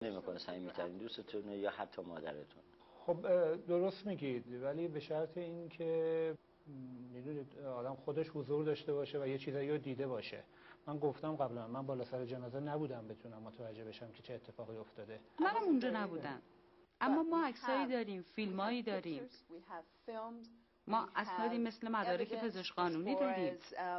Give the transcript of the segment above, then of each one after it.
نمیکنه صمیمی‌ترین دوستتون یا حتی مادرتون. خب درست میگید، ولی به شرط این که میدونید آدم خودش حضور داشته باشه و یه چیزایی رو دیده باشه. من گفتم قبلا من بالا سر جنازه نبودم بتونم متوجه بشم که چه اتفاقی افتاده. منم اونجا نبودم، اما ما عکسایی داریم، فیلمایی داریم. ما اسنادی مثل مدارک پزشک قانونی داریم.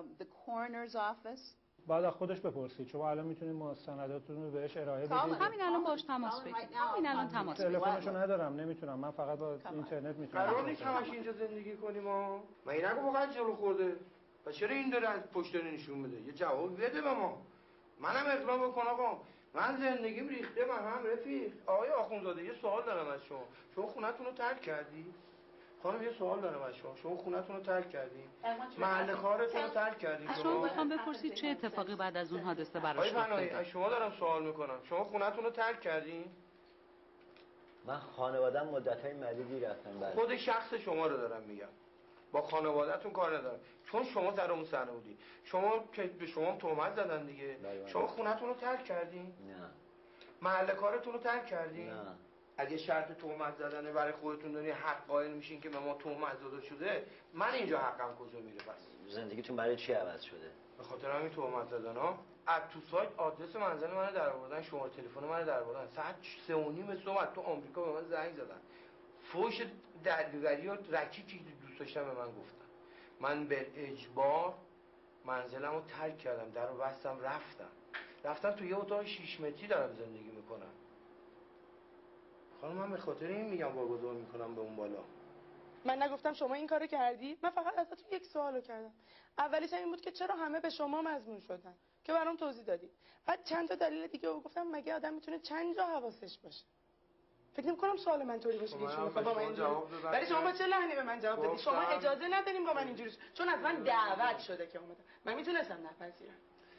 بعد از خودش بپرسید، شما الان میتونید مستنداتتون رو بهش ارائه بدید. همین الان باش تماس بگیر. همین الان تماس بگیر. تلفنشو ندارم، نمیتونم. من فقط با اینترنت میتونم. قرار نیست همش اینجا زندگی کنیم ما. من نگو واقعا جلو خورده. و چرا این داره از پشت نشون میده؟ یه جواب بده به ما. منم اقدام بکن آقا. من زندگیم ریخته من هم رفیق. آقای آخوندزاده یه سوال دارم از شما. شما خونتون رو ترک کردی؟ خانم یه سوال دارم از شما خونتون رو ترک کردین؟ محل کارتون رو ترک کردین؟ از شما میخوام بپرسید چه اتفاقی بعد از اون حادثه براش افتاده؟ از شما دارم سوال میکنم. شما خونتون رو ترک کردین؟ من خانواده‌ام مدت‌های مدیدی رفتن. خود شخص شما رو دارم میگم. با خانواده‌تون کار ندارم. چون شما سر اون صحنه بودی. شما که به شما تهمت زدن دیگه. شما خونتون رو ترک کردین؟ نه. محل کارتون رو ترک کردین؟ نه. اگه شرط تهمت زدنه برای خودتون داری حق قائل میشین که به ما تهمت زده شده، من اینجا حقم کجا میره پس؟ زندگیتون برای چی عوض شده؟ به خاطر همین تهمت زدن ها. از تو سایت آدرس منزل منو درآوردن، شماره تلفن منو درآوردن. ساعت 3:30 صبح تو آمریکا به من زنگ زدن. فوش دریوری و رکیکی که دوست داشتم به من گفتن. من به اجبار منزلمو ترک کردم، درو بستم رفتم تو یه اتاق 6 متری دارم زندگی میکنم. خانم من به خاطر این میگم واگذار میکنم به اون بالا. من نگفتم شما این کارو کردی؟ من فقط ازتون یک سوالو کردم. اولیش این بود که چرا همه به شما مظنون شدن که برام توضیح دادی. بعد چند تا دلیل دیگه رو گفتم. مگه آدم میتونه چند جا حواسش باشه؟ فکر نمی‌کنم سوال من طوری باشه که شما با من اینجوری. ولی شما با چه لحنی به من جواب دادی؟ شما اجازه ندارین با من اینجوری، چون از من دعوت شده که اومدم. من میتونستم نپذیرم.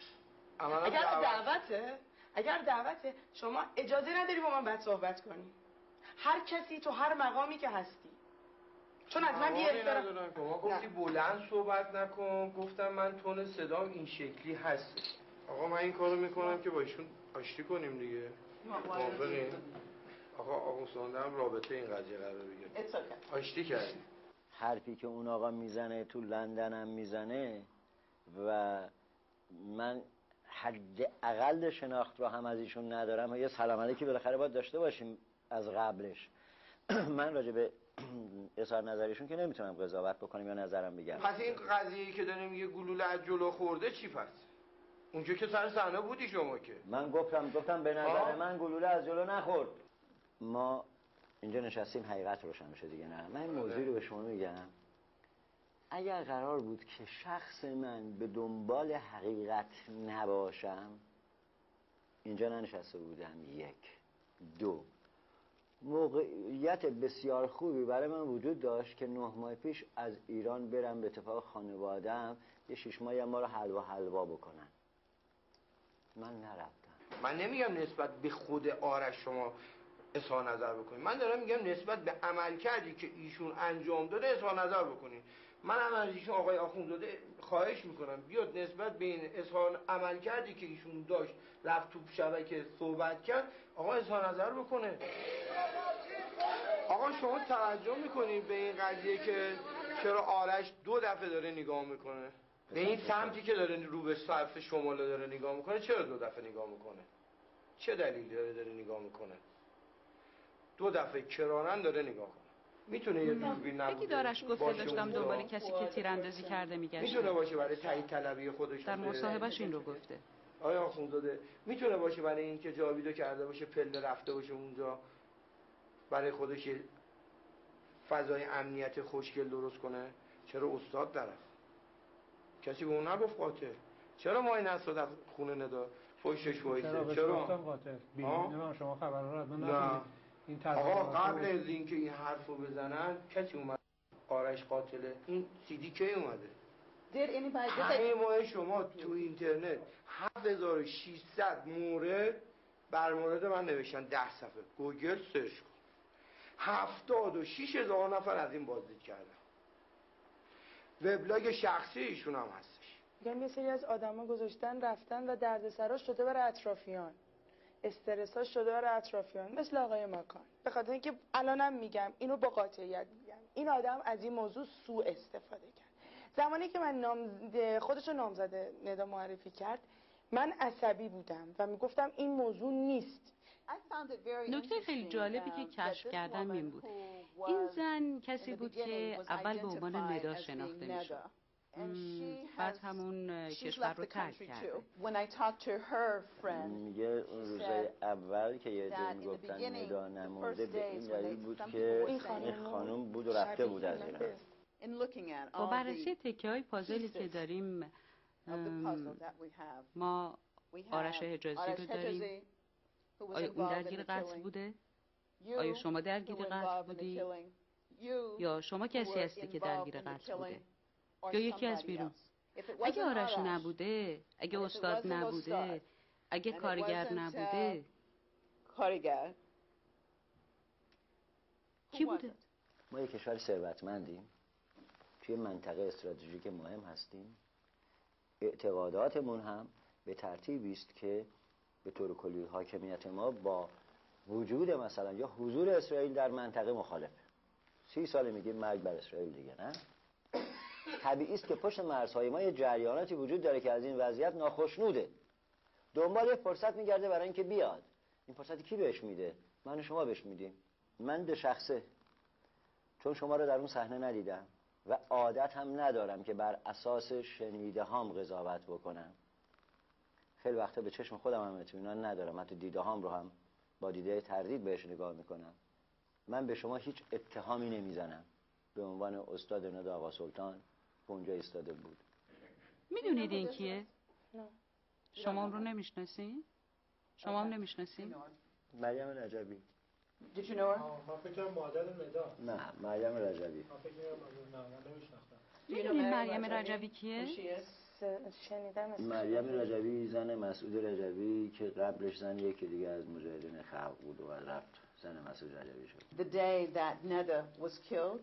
اگر دعوته شما اجازه نداری با من بعد صحبت کنی. هر کسی تو هر مقامی که هستی. چون از من بی احترام. شما گفتی بلند صحبت نکن. گفتم من تون صدام این شکلی هست. آقا من این کارو میکنم که با ایشون آشتی کنیم دیگه. موافقین؟ آقا سوندم رابطه این قضیه قرار بگیره. آشتی کردیم. حرفی که اون آقا میزنه تو لندن هم میزنه و من حداقل شناخت رو هم از ایشون ندارم و یه سلام علیکی بالاخره باید داشته باشیم از قبلش. من راجع به اظهار نظرشون که نمیتونم قضاوت بکنم یا نظرم بگم. پس این قضیه‌ای که داره میگه گلوله از جلو خورده چی پس؟ اونجا که سر صحنه بودی شما که. من گفتم به نظر من گلوله از جلو نخورد. ما اینجا نشستیم حقیقت روشن بشه دیگه. نه من این موضوعی رو به شما میگم. اگر قرار بود که شخص من به دنبال حقیقت نباشم اینجا ننشسته بودم. 1 2 موقعیت بسیار خوبی برای من وجود داشت که 9 ماه پیش از ایران برم به اتفاق خانواده‌ام یه 6 ماهی ما رو حلوا بکنن. من نرفتم. من نمیگم نسبت به خود آرش شما اظهار نظر بکنید. من دارم میگم نسبت به عملکردی که ایشون انجام داده اظهار نظر بکنید. من هم از ایشون آقای آخوندزاده خواهش میکنم بیاد نسبت به این اظهار عملکردی که ایشون داشت رفت تو شبکه صحبت کرد آقا اظهار نظر بکنه. آقا شما توجه میکنید به این قضیه که چرا آرش 2 دفعه داره نگاه میکنه؟ به این سمتی که داره رو به طرف شمال داره نگاه میکنه چرا 2 دفعه نگاه میکنه؟ چه دلیلی داره نگاه میکنه؟ 2 دفعه کرارن داره نگاه کنه. میتونه یه دوربین نبوده. یکی دارش گفته داشتم دنبال کسی که تیراندازی کرده میگشت. میتونه باشه برای تایید طلبی خودش. در مصاحبهش این رو گفته. آیا آخوندزاده میتونه باشه برای این که جاویدو کرده باشه پله رفته باشه اونجا برای خودش فضای امنیت خوشگل درست کنه؟ چرا استاد طرف؟ کسی به اون نگفت قاتل. چرا ما این اسد از خونه نداد پشتش وایسه؟ چرا قاتل؟ نمیدونم شما خبر رو حتما ندید. این آقا قبل از اینکه این حرفو بزنن کسی اومد آرش قاتله؟ این CD کی اومده؟ همه ماه شما تو اینترنت 7600 مورد بر مورد من نوشتن 10 صفحه. گوگل سرچ کن 76000 نفر از این بازدید کردن. وبلاگ شخصی ایشون هم هستش. میگم یه سری از آدما گذاشتن رفتن و دردسراش شده برای اطرافیان. استرس ها شده برای اطرافیان مثل آقای ماکان. به خاطر اینکه الانم میگم اینو با قاطعیت میگم، این آدم از این موضوع سوء استفاده کرد. زمانی که من خودشو نامزد ندا معرفی کرد من عصبی بودم و میگفتم این موضوع نیست. نکته خیلی جالبی که کشف کردم این بود، این زن کسی بود که اول به عنوان ندا شناخته میشد، بعد همون کشور رو ترک کرده. میگه اون روزای اول که یه دن گفتن ندا نمرده به این دلیل بود که این خانم بود و رفته بود از ایران. با بررسی تکه های پازلی که داریم، ما آرش حجازی رو داریم. آیا اون درگیر قتل بوده؟ آیا شما درگیر قتل بودی؟ یا شما کسی هستی که درگیر قتل بوده؟ یا یکی از بیرون؟ اگه آرش نبوده، اگه استاد نبوده، اگه کارگر نبوده، کی بوده؟ ما یک کشور ثروتمندیم، توی منطقه استراتژیک مهم هستیم، اعتقاداتمون هم به ترتیبی است که به طور کلی حاکمیت ما با وجود مثلا یا حضور اسرائیل در منطقه مخالفه. 30 سال میگیم مرگ بر اسرائیل دیگه، نه؟ طبیعی است که پشت مرزهای ما یه جریاناتی وجود داره که از این وضعیت ناخشنوده، دنبال یه فرصت میگرده برای اینکه بیاد. این فرصتی کی بهش میده؟ من و شما بهش میدیم. من به شخصه چون شما رو در اون صحنه ندیدم و عادت هم ندارم که بر اساس شنیده هام قضاوت بکنم، خیلی وقتا به چشم خودم هم اطمینان ندارم، حتی دیده هام رو هم با دیده تردید بهش نگاه میکنم. من به شما هیچ اتهامی نمیزنم. به عنوان استاد ندا آقا سلطان که اونجا ایستاده بود. میدونید این کیه؟ شما اون رو نمیشناسین؟ شما هم نمیشناسین؟ مریم رجبی. Did you know her? من فکر کنم مادر ندا. نه، مریم رجبی. من فکر کنم نه نمیشناختم. میدونید مریم رجبی کیه؟ شنیدم. مریم رجبی زن مسعود رجبی که قبلش زن یکی دیگه از مجاهدین خلق بود و رفت زن مسعود رجبی شد. The day that Neda was killed.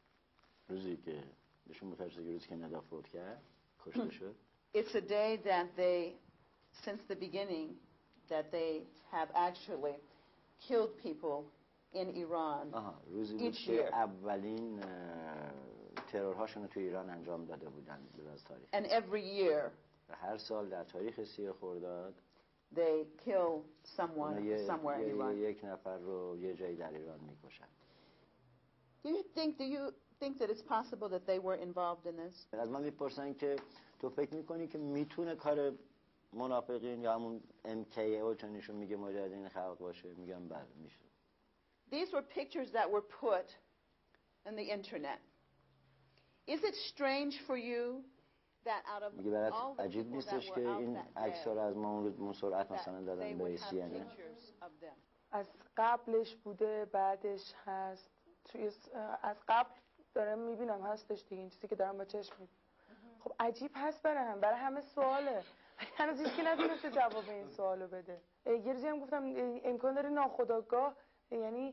روزی که بهشون متوجه روزی که ندا فوت کرد، کشته شد. It's a day that they, since the beginning, that they have actually killed people in Iran. روزی بود که اولین ترورهاشون رو توی ایران انجام داده بودن به از تاریخ. And every year و هر سال در تاریخ 30 خرداد they kill someone somewhere in Iran. یک نفر رو یه جایی در ایران میکشن. Do you think that it's possible that they were involved in this? از من میپرسن که تو فکر میکنی که میتونه کار منافقین یا همون MKO چنینشون میگه مجاهدین خلق باشه؟ میگم بله میشه. These were pictures that were put on the internet. Is it strange for you that out of all the عجیب people that نیستش were که out این that عکس‌ها رو از ما اون سرعت مثلا day دادن they به would have CNN؟ pictures of them? از قبلش بوده، بعدش هست. توی از قبل دارم میبینم هستش دیگه، این چیزی که دارم با چشم میبینم. خب عجیب هست برای همه سواله. هنوز هیچ کی نتونسته جواب این سوالو بده. یه روزی هم گفتم امکان داره ناخودآگاه یعنی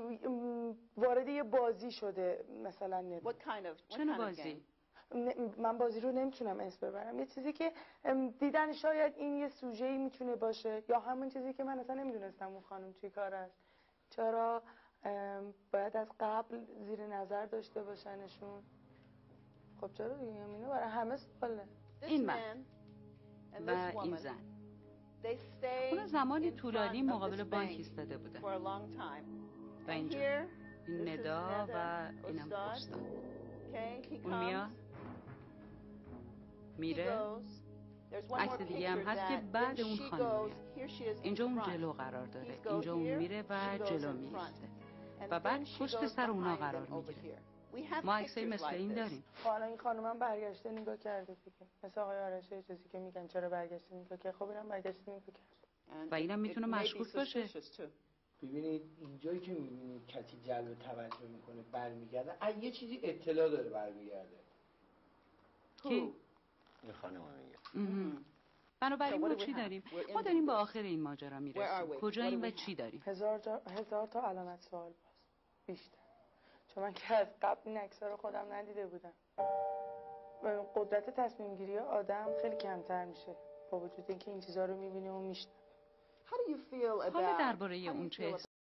وارد یه بازی شده مثلا. چه بازی؟ من بازی رو نمیتونم اسم ببرم. یه چیزی که دیدن شاید این یه سوژه‌ای میتونه باشه، یا همون چیزی که من اصلا نمیدونستم اون خانم توی کار است. چرا باید از قبل زیر نظر داشته باشنشون؟ خب چرا دیگه اینو برای همه سواله. این من و این زن اون زمانی طولانی مقابل بانک ایستاده بودن و اینجا این ندا و اینم استاد. اون میاد میره. عکس دیگه هم هست که بعد اون خانم میاد. اینجا اون جلو قرار داره، اینجا اون میره و جلو میسته و بعد پشت سر اونا قرار میگیره. ما عکسایی مثل این داریم. حالا این خانومم برگشته نگاه کرده دیگه، مثل آقای آرش چیزی که میگن چرا برگشته نگاه کرد. خب اینم برگشته نگاه کرد و اینم میتونه مشکوک باشه. ببینید اینجایی که میبینید کسی جلب توجه میکنه برمیگرده، یه چیزی اطلاع داره برمیگرده. کی؟ این خانم میگه. بنابراین ما چی داریم؟ ما داریم به آخر این ماجرا میرسیم. کجاییم و چی داریم؟ هزار تا علامت سوال باز بیشتر، چون من که از قبل این عکس‌ها رو خودم ندیده بودم. قدرت تصمیم گیری آدم خیلی کمتر میشه با وجود اینکه این چیزا رو میبینه و میشنوه. How do you feel حالا about درباره اون چه